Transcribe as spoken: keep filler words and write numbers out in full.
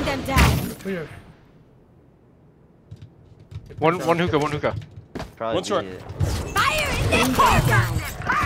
them down. Clear. One, one hookah, one hookah. Probably One short. be it. Fire in the down.